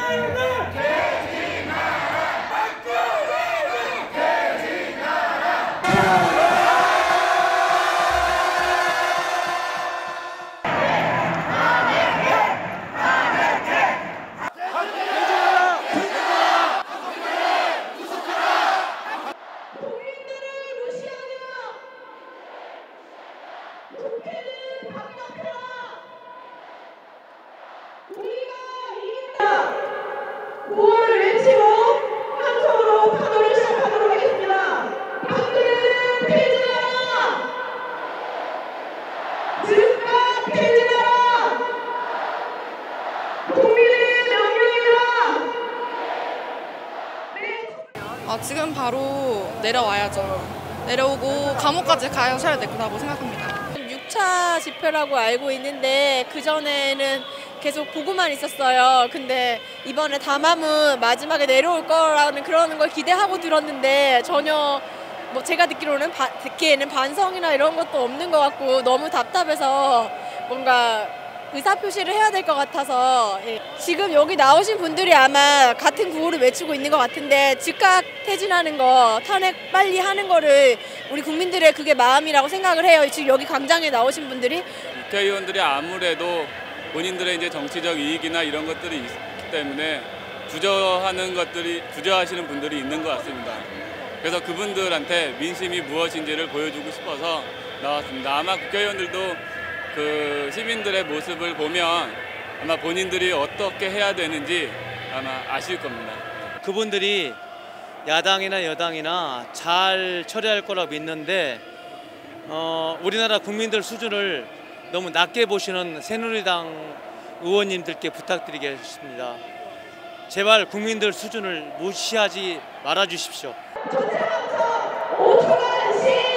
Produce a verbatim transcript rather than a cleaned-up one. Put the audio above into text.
구호를 외치고 한 손으로 파도를 시작하도록 하겠습니다. 박근혜는 폐지하라! 즉각 폐지하라! 국민의 명령이다! 아, 지금 바로 내려와야죠. 내려오고 감옥까지 가셔야 될 거라고 생각합니다. 육 차 집회라고 알고 있는데 그전에는 계속 보고만 있었어요. 근데 이번에 담화문 마지막에 내려올 거라는 그러는 걸 기대하고 들었는데 전혀 뭐 제가 듣기로는 바, 듣기에는 반성이나 이런 것도 없는 것 같고 너무 답답해서 뭔가 의사표시를 해야 될 것 같아서 예. 지금 여기 나오신 분들이 아마 같은 구호를 외치고 있는 것 같은데 즉각 퇴진하는 거, 탄핵 빨리 하는 거를 우리 국민들의 그게 마음이라고 생각을 해요. 지금 여기 광장에 나오신 분들이. 국회의원들이 아무래도 본인들의 이제 정치적 이익이나 이런 것들이 있기 때문에 주저하는 것들이 주저하시는 분들이 있는 것 같습니다. 그래서 그분들한테 민심이 무엇인지를 보여주고 싶어서 나왔습니다. 아마 국회의원들도 그 시민들의 모습을 보면 아마 본인들이 어떻게 해야 되는지 아마 아실 겁니다. 그분들이 야당이나 여당이나 잘 처리할 거라고 믿는데 어, 우리나라 국민들 수준을 너무 낮게 보시는 새누리당 의원님들께 부탁드리겠습니다. 제발 국민들 수준을 무시하지 말아 주십시오. 오 초간 시